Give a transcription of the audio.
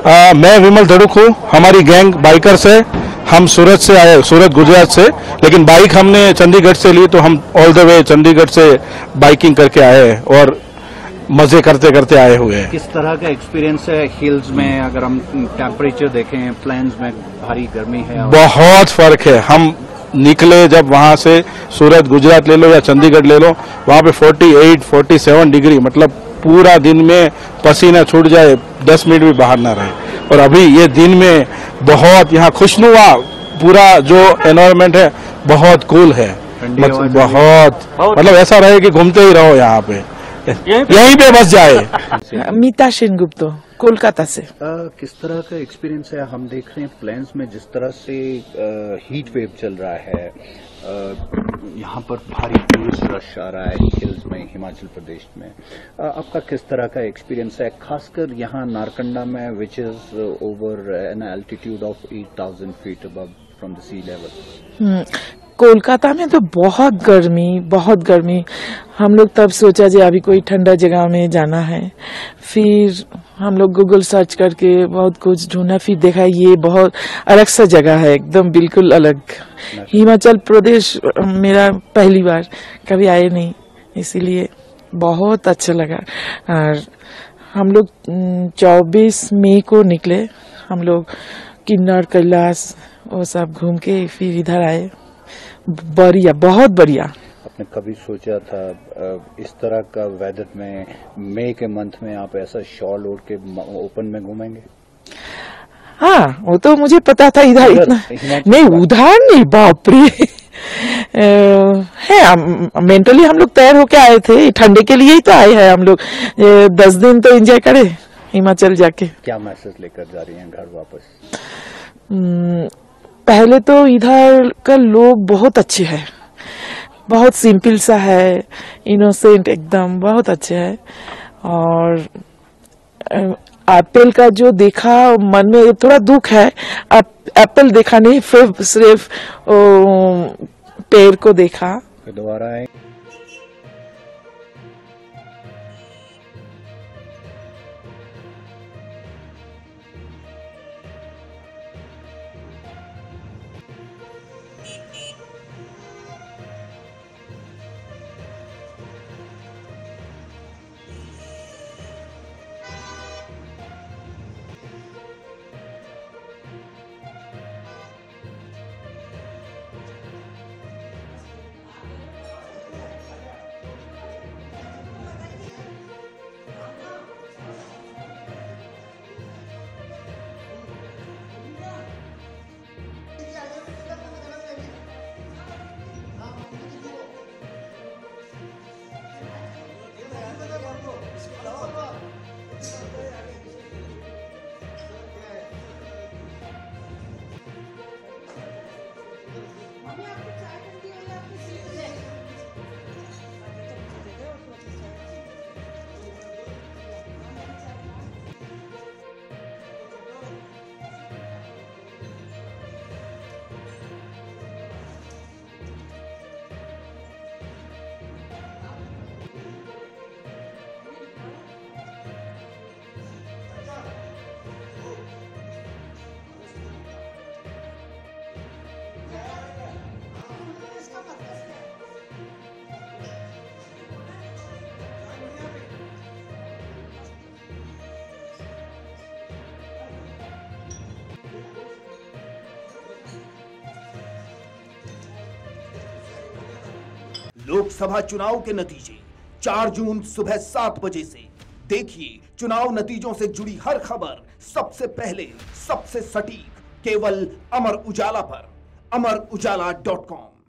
मैं विमल धड़ुक हूँ। हमारी गैंग बाइकर्स है। हम सूरत से आए, सूरत गुजरात से, लेकिन बाइक हमने चंडीगढ़ से ली, तो हम ऑल द वे चंडीगढ़ से बाइकिंग करके आए हैं और मजे करते करते आए हुए हैं। किस तरह का एक्सपीरियंस है हिल्स में? अगर हम टेम्परेचर देखें, प्लेन्स में भारी गर्मी है। बहुत फर्क है। हम निकले जब वहां से, सूरत गुजरात ले लो या चंडीगढ़ ले लो, वहां पे 48, 47 डिग्री, मतलब पूरा दिन में पसीना छूट जाए, 10 मिनट भी बाहर ना रहे। और अभी ये दिन में बहुत यहाँ खुशनुमा, पूरा जो एनवायरनमेंट है बहुत कूल है, बहुत मतलब ऐसा रहे कि घूमते ही रहो यहाँ पे, यहीं पे बस जाए। मीता सेनगुप्त, कोलकाता से। किस तरह का एक्सपीरियंस है? हम देख रहे हैं प्लेन्स में जिस तरह से हीट वेव चल रहा है, यहाँ पर भारी टूरिस्ट रश आ रहा है हिल्स में, हिमाचल प्रदेश में। आपका किस तरह का एक्सपीरियंस है, खासकर यहाँ नारकंडा में, which is over an altitude of 8000 feet above from the sea level? Kolkata में तो बहुत गर्मी। हम लोग तब सोचा जी अभी कोई ठंडा जगह में जाना है। फिर हम लोग गूगल सर्च करके बहुत कुछ ढूंढा, फिर देखा ये बहुत अलग सा जगह है, एकदम बिल्कुल अलग। हिमाचल प्रदेश मेरा पहली बार, कभी आए नहीं, इसीलिए बहुत अच्छा लगा। और हम लोग 24 मई को निकले, हम लोग किन्नर, कैलाश वो सब घूम के फिर इधर आए। बढ़िया, बहुत बढ़िया। आपने कभी सोचा था इस तरह का वेदर में, मई के मंथ में आप ऐसा शॉल ओढ़ के ओपन में घूमेंगे? हाँ, वो तो मुझे पता था इधर इतना नहीं, उधर नहीं, बाप रे। है, मेंटली हम लोग तैयार होके आए थे, ठंडे के लिए ही तो आए हैं हम लोग। 10 दिन तो एंजॉय करे हिमाचल जाके। क्या मैसेज लेकर जा रही हैं घर वापस? पहले तो इधर का लोग बहुत अच्छे हैं, बहुत सिंपल सा है, इनोसेंट एकदम, बहुत अच्छे है। और एप्पल का जो देखा, मन में थोड़ा दुख है, एप्पल देखा नहीं, सिर्फ पेड़ को देखा। दोबारा आए। लोकसभा चुनाव के नतीजे 4 जून सुबह 7 बजे से देखिए। चुनाव नतीजों से जुड़ी हर खबर सबसे पहले, सबसे सटीक, केवल अमर उजाला पर, amarujala.com।